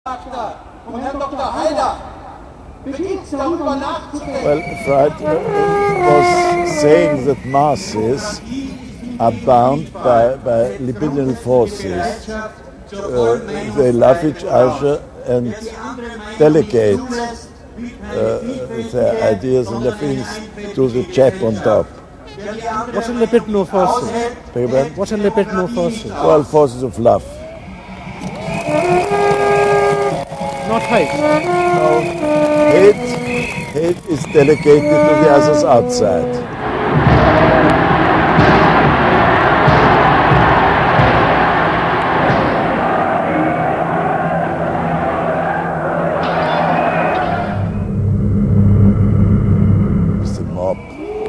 Well, Freud was saying that masses are bound by libidinal forces. They love each other and delegate their ideas and their feelings to the chap on top. What are libidinal forces? What are libidinal forces? Well, forces of love. Not hate. No, hate is delegated to the others outside. It's the mob.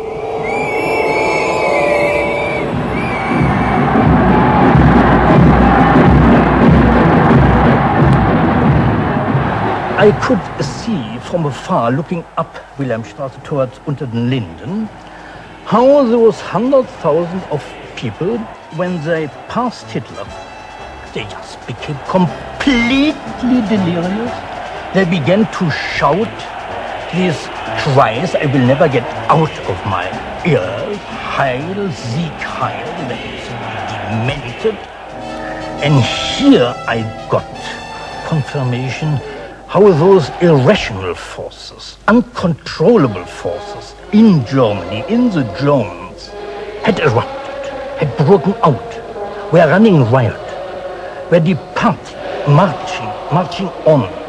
I could see from afar, looking up Wilhelmstraße towards Unter den Linden, how those 100,000 of people, when they passed Hitler, they just became completely delirious. They began to shout these cries I will never get out of my ears. Heil, Sieg, Heil. They demented. And here I got confirmation how those irrational forces, uncontrollable forces in Germany, in the Germans, had erupted, had broken out, were running riot, were departing, marching on.